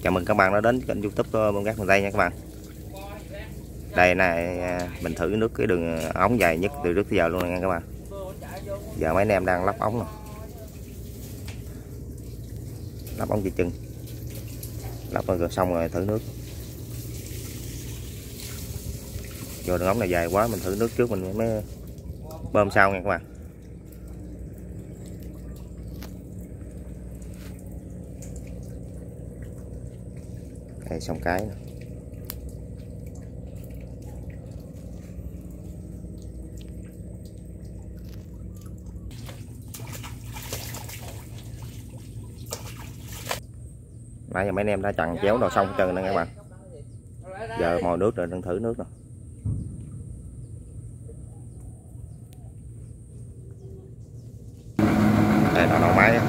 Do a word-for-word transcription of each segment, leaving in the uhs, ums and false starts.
Chào mừng các bạn đã đến kênh YouTube Bơm Cát Miền Tây nha các bạn. Đây này, mình thử nước cái đường ống dài nhất từ trước tới giờ luôn nha các bạn. Giờ mấy anh em đang lắp ống nè. Lắp ống dây chân. Lắp rồi xong rồi thử nước. Giờ đường ống này dài quá, mình thử nước trước mình mới bơm sau nha các bạn. Đây xong cái nè. Nãy giờ mấy anh em đã chặn chéo đồ xong hết trơn nè các bạn. Giờ mồi nước rồi, đang thử nước rồi. Đây là đầu máy.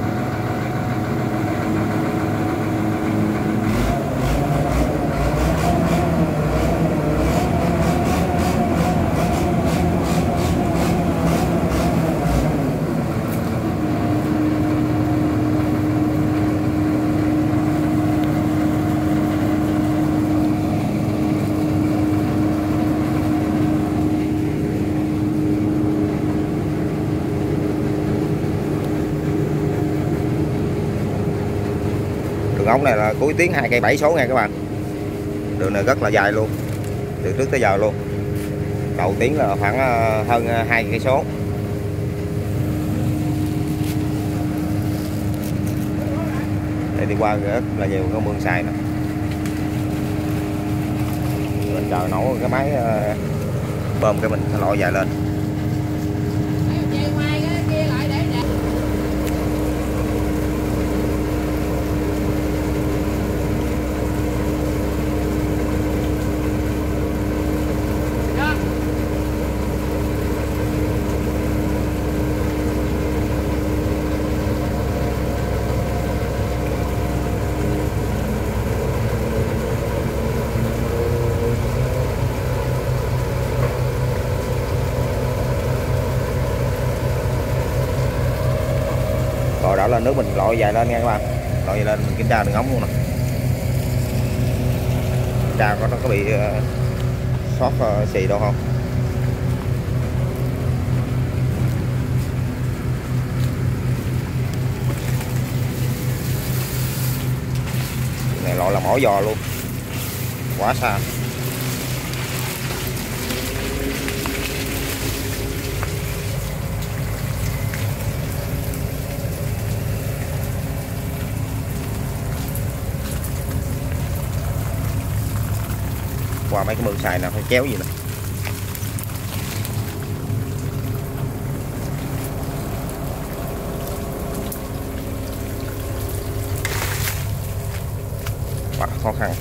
Đường ống này là cuối tuyến hai cây bảy số nha các bạn. Đường này rất là dài luôn, từ trước tới giờ luôn. Đầu tuyến là khoảng hơn hai cây số. Đây đi qua rất là nhiều cái mương xài nè. Mình chờ nổ cái máy bơm cái mình lội dài lên. Rồi đó là nước mình lội dài lên nha các bạn. Lội dài lên mình kiểm tra đường ống luôn nè. Kiểm tra có nó có bị uh, sót uh, xì đâu không. Này lội là mỏ giò luôn. Quá xa. Qua mấy cái mương xài nào phải kéo gì nè. Quá khó khăn.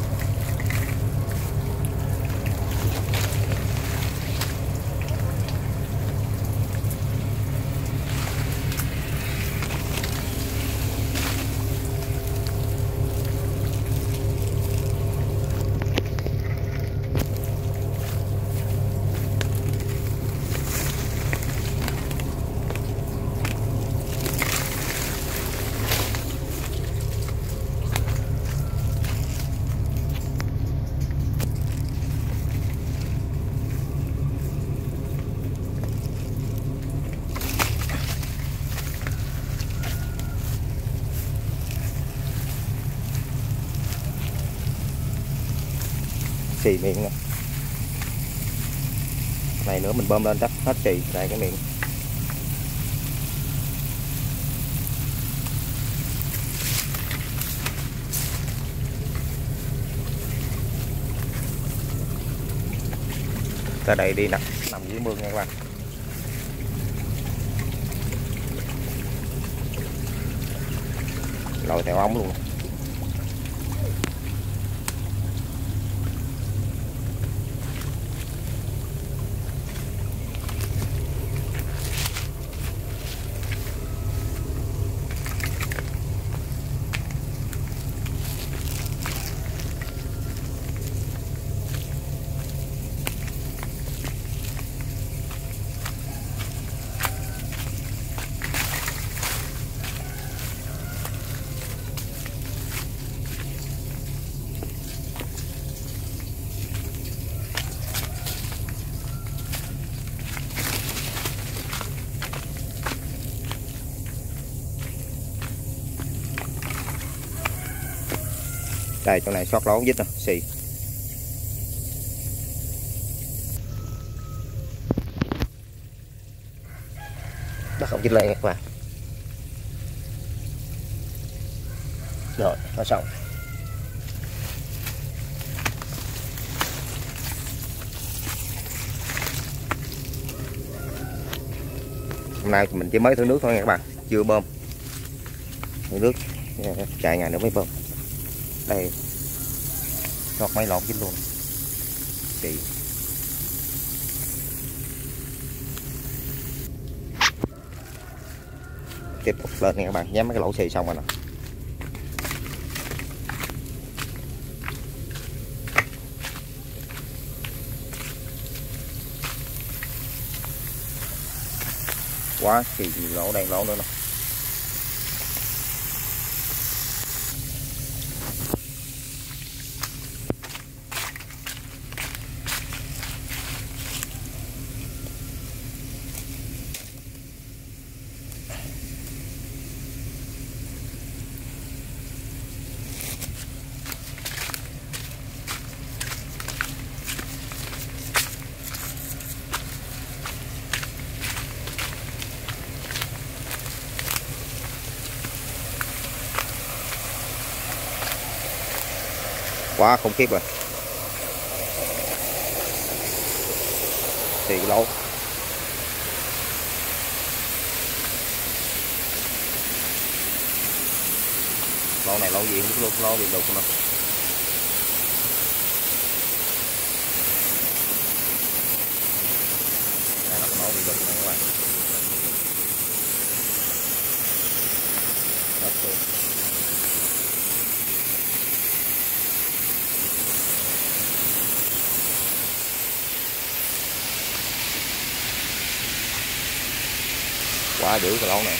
Xì miệng nè. Này nữa mình bơm lên chắc hết xì. Đây cái miệng. Tới đây đi nè, nằm dưới mương nha các bạn. Lội theo ống luôn. Đây chỗ này sót lỗ dít rồi, xì. Nó không chích lên các bạn. Rồi, nó xong. Hôm nay thì mình chỉ mới thử nước thôi nha các bạn, chưa bơm. Thử nước chạy ngày nữa mới bơm. Đây. Sót mấy lỗ chích luôn. Chị. Tiếp tục lên nha các bạn, nhắm mấy cái lỗ xì xong rồi nè. Quá xì lỗ đây, lỗ nữa nè. Quá khủng khiếp rồi. Xì lỗ. Lỗ này lỗ gì không biết luôn, lỗ bị đục mà. Đây là lỗ bị đục này các bạn. Hết luôn. Quá dữ cái lỗ này.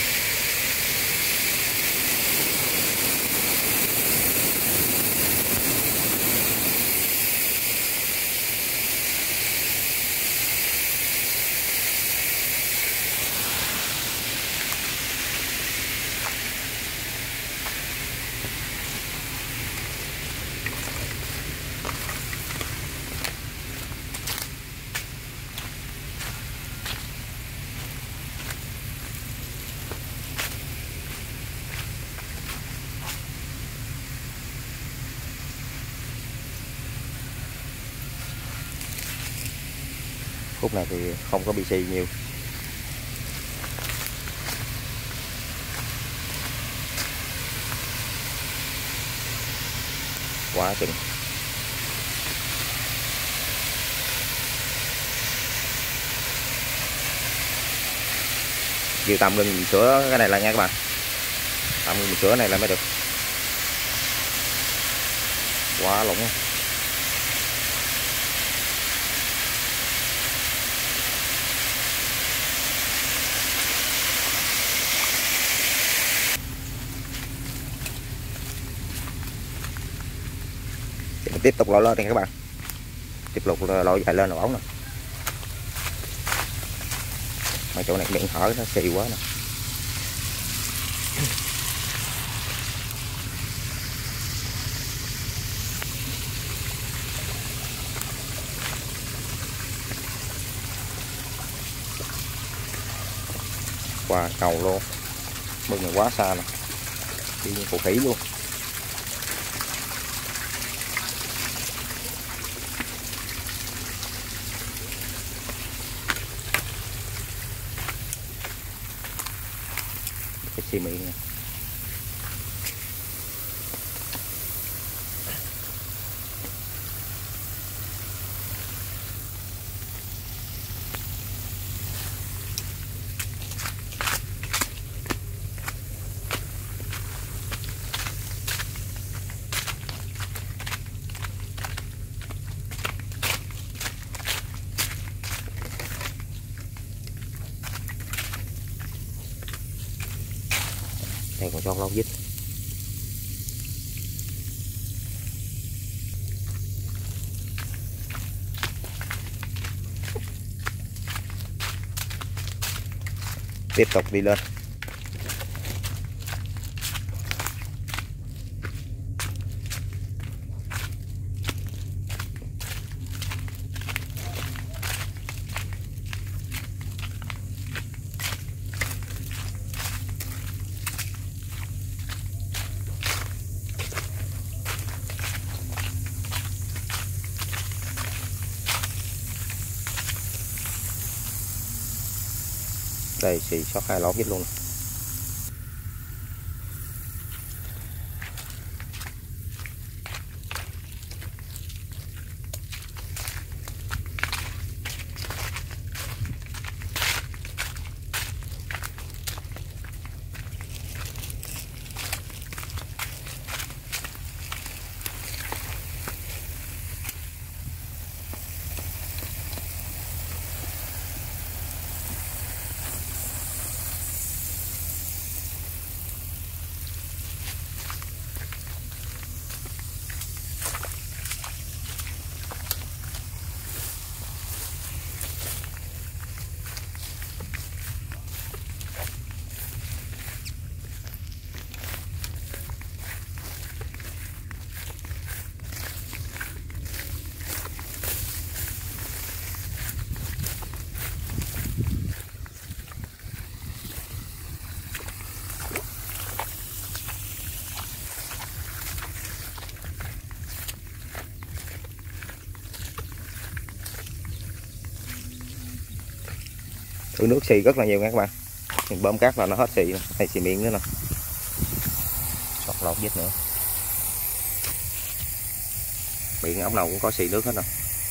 Khúc này thì không có bị xì nhiều. Quá chừng. Vừa tạm ngừng mình sửa cái này là nha các bạn. Tạm ngừng mình sửa này là mới được. Quá lủng. Tiếp tục lội lên nha các bạn, tiếp tục lội dài lên là ống nè. Mà chỗ này miệng hở nó xì quá nè. Qua cầu luôn, mực này quá xa nè, đi như củ khỉ luôn. Cái xì miệng này. Đây còn cho lâu dít. Tiếp tục đi lên. Đây xì sót hai lỗ vít luôn. Thứ nước xì rất là nhiều nha các bạn. Mình bơm cát là nó hết xì, hay xì miệng nữa nè. Sọt lọt vít nữa. Miệng ống nào cũng có xì nước hết rồi.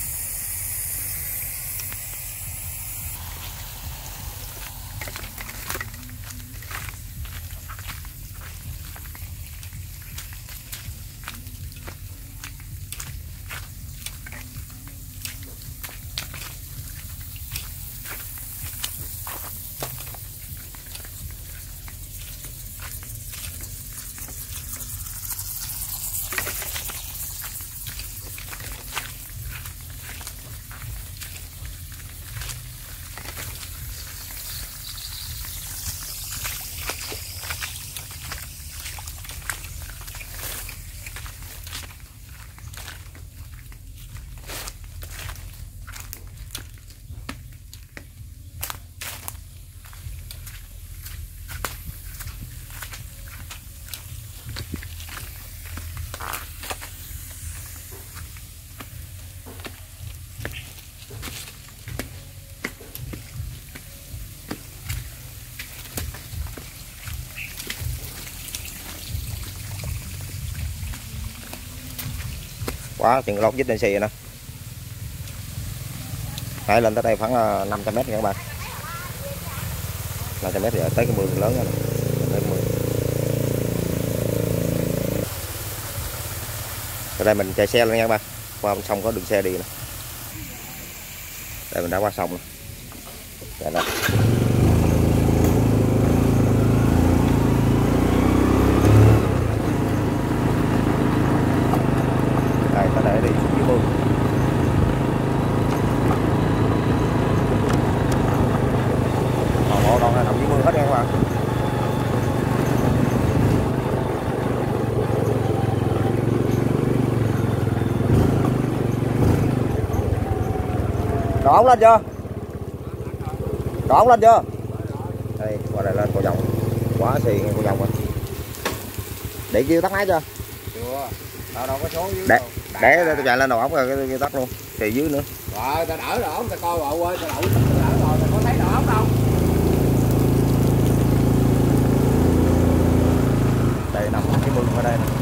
Quá chừng lót vít lên xì nè. Phải lên tới đây khoảng năm trăm mét nha các bạn. năm trăm mét giờ tới cái mương lớn đó nè. Tới cái mương. Ở đây mình chạy xe lên nha các bạn. Qua sông có đường xe đi nè. Đây mình đã qua sông nè. Đây đây. Đây ta để đi xuống dưới mương. Toàn bộ đoạn này nằm dưới mương hết nha các bạn. Đổ ống lên chưa? Đổ ống lên chưa? Đây, qua đây lên cầu vòng. Quá xì nghe cầu vòng rồi. Để kêu tắt máy chưa? Chưa. Tao đâu có số dưới Để, đâu. để tôi chạy lên đầu ống rồi cái tắt luôn. Xì dưới nữa. Rồi, tao đỡ đầu ống, tao coi bộ ơi, tao đậu, tao đỡ rồi, tao có thấy đầu ống đâu. Đây nằm cái mương ở đây nè.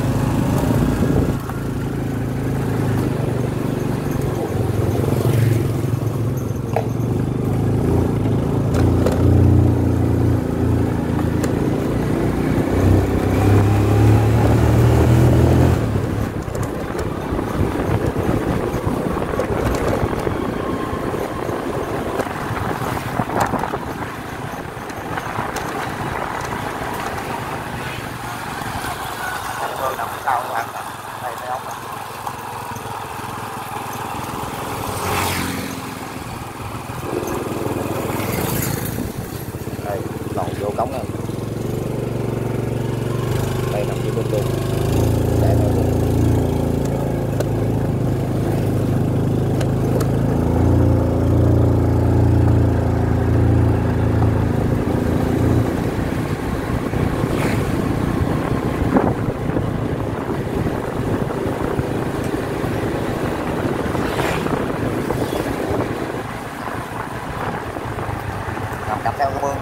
Nằm sau các bạn. Đây cái ống này. Đây, lòn vô cống này. Đây nằm dưới mương luôn. Đây này luôn. Cặp theo cái mương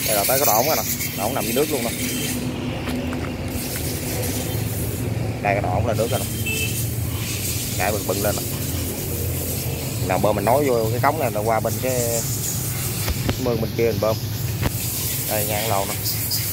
Đây là tới cái đỏ ống rồi nè, đỏ ống nằm dưới nước luôn nè. Đây cái đỏ ống là nước rồi nè, chạy bừng bừng lên nè. Nào bơm mình nối vô cái cống này là qua bên cái mương bên kia mình bơm. Đây ngang lầu nè.